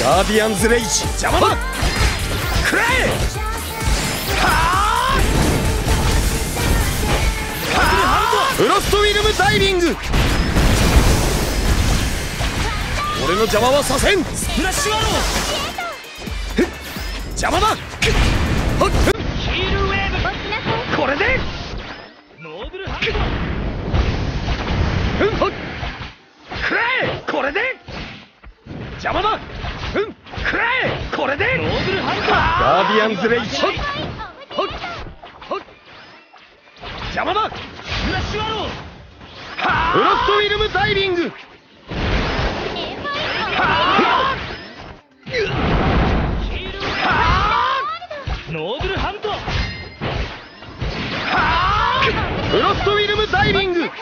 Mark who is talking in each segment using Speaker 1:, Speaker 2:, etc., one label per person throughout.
Speaker 1: ガーディアンズレイジ邪魔だ。くらえ。フロストウィルムダイビング。俺の邪魔はさせん。スプラッシュアロー。邪魔だ。ヒールウェーブ。これでノーブルハンド。くらえ。これで邪魔だ。くらえ。これでノーブルハンド。ガーディアンズレイジ邪魔だ。フラッシュアロー。フロストウィルムダイビング。ノーブルハンド。フロストウィルムダイビング。ノ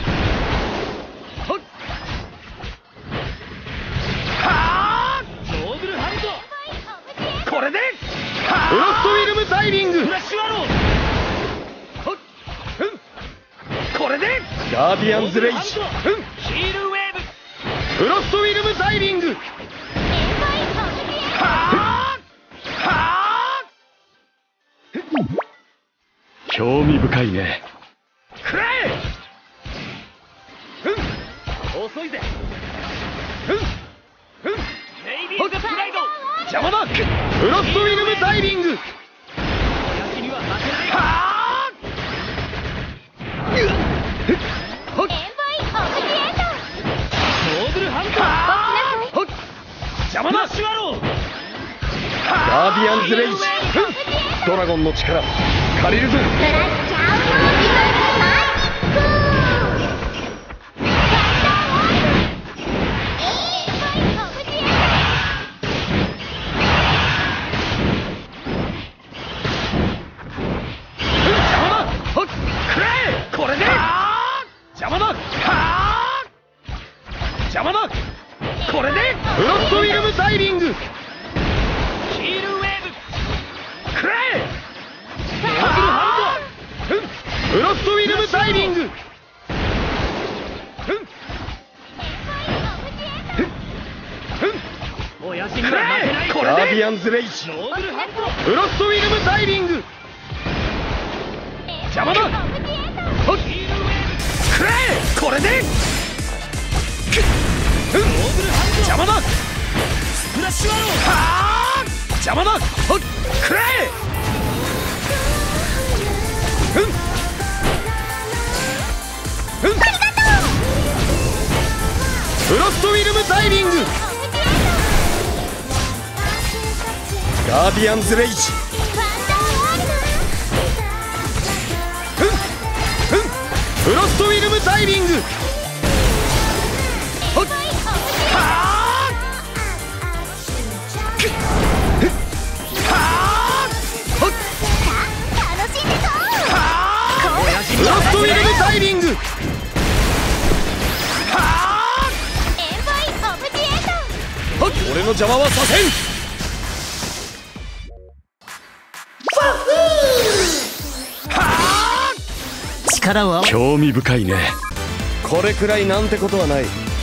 Speaker 1: ーブルハンド。これでフロストウィルムダイビング。フラッシュアロー。これでガーディアンズレイジ。ヒールウェーブ。フロストウィルムダイビング。興味深いね。くらえ。遅いぜ。ネイビーズプライド。邪魔だ。フロストウィルムダイビング。親父には負けない。ノーブルハンド。邪魔だ。ガーディアンズレイジ。ドラゴンの力借りるぞ。これで邪魔だ。邪魔だ。これでフロストウィルムダイビング。ヒールウェーブ。くらえ。フロストウィルムダイビング。ガーディアンズレイジ。フロストウィルムダイビング。邪魔だ。くらえ。これで邪魔だ。スプラッシュアロー。邪魔だ。くらえ。フロストウィルムダイビング。ガーディアンズレイジ。フロストウィルムダイビング。フロストウィルムダイビング。俺の邪魔はさせん。力は興味深いね。これくらいなんてことはない。